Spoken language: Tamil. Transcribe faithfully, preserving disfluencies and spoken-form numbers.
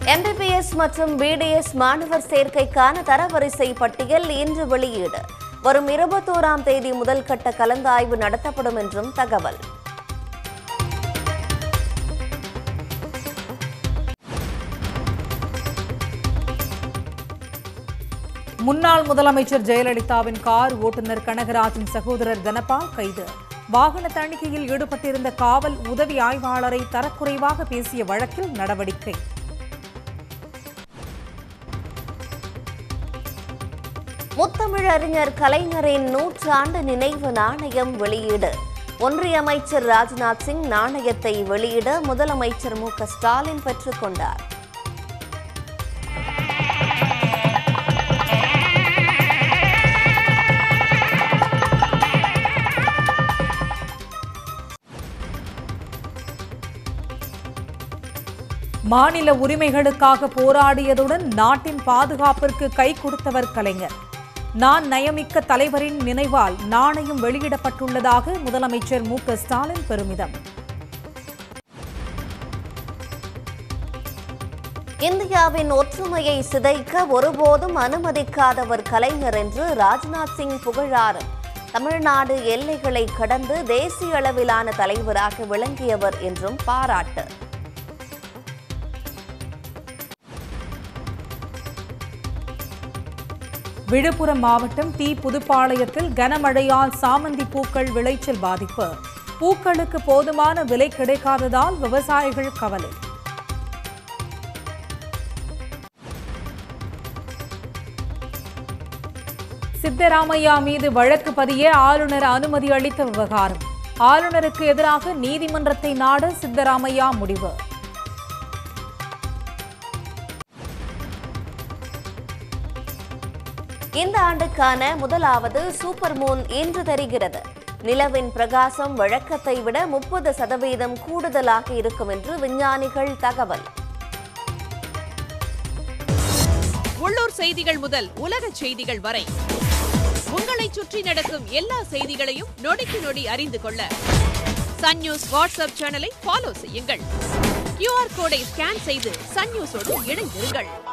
எம் பி பி எஸ் மற்றும் பி டி எஸ் மாணவர் சேர்க்கைக்கான தரவரிசை பட்டியல் இன்று வெளியீடு. வரும் இருபத்தோராம் தேதி முதல் கட்ட கலந்தாய்வு நடத்தப்படும் என்றும் தகவல். முன்னாள் முதலமைச்சர் ஜெயலலிதாவின் கார் ஓட்டுநர் கனகராஜின் சகோதரர் தனபால் கைது. வாகன தணிக்கையில் ஈடுபட்டிருந்த காவல் உதவி ஆய்வாளரை தரக்குறைவாக பேசிய வழக்கில் நடவடிக்கை. முத்தமிழறிஞர் கலைஞரின் நூற்றாண்டு நினைவு நாணயம் வெளியீடு. ஒன்றிய அமைச்சர் ராஜ்நாத் சிங் நாணயத்தை வெளியிட முதலமைச்சர் மு க ஸ்டாலின் பெற்றுக் கொண்டார். மாநில உரிமைகளுக்காக போராடியதுடன் நாட்டின் பாதுகாப்பிற்கு கை கொடுத்தவர் கலைஞர். நான் நயமிக்க தலைவரின் நினைவால் நாணயம் வெளியிடப்பட்டுள்ளதாக முதலமைச்சர் மு க ஸ்டாலின் பெருமிதம். இந்தியாவின் ஒற்றுமையை சிதைக்க ஒருபோதும் அனுமதிக்காதவர் கலைஞர் என்று ராஜ்நாத் சிங் புகழாரம். தமிழ்நாடு எல்லைகளை கடந்து தேசிய அளவிலான தலைவராக விளங்கியவர் என்றும் பாராட்டு. விழுப்புரம் மாவட்டம் டி புதுப்பாளையத்தில் கனமழையால் சாமந்தி பூக்கள் விளைச்சல் பாதிப்பு. பூக்களுக்கு போதுமான விலை கிடைக்காததால் விவசாயிகள் கவலை. சித்தராமையா மீது வழக்கு பதிய ஆளுநர் அனுமதி அளித்த விவகாரம். ஆளுநருக்கு எதிராக நீதிமன்றத்தை நாட சித்தராமையா முடிவு. இந்த ஆண்டுக்கான முதலாவது சூப்பர் மூன் இன்று தெரிகிறது. நிலவின் பிரகாசம் வழக்கத்தை விட முப்பது சதவீதம் கூடுதலாக இருக்கும் என்று விஞ்ஞானிகள் தகவல். உள்ளூர் செய்திகள் முதல் உலக செய்திகள் வரை உங்களை சுற்றி நடக்கும் எல்லா செய்திகளையும் நொடிக்கு நொடி அறிந்து கொள்ள சன் நியூஸ் வாட்ஸ்அப் சேனலை ஃபாலோ செய்யுங்கள். கியூ ஆர் கோடை ஸ்கேன் செய்து சன் நியூஸோடு இணைந்திருங்கள்.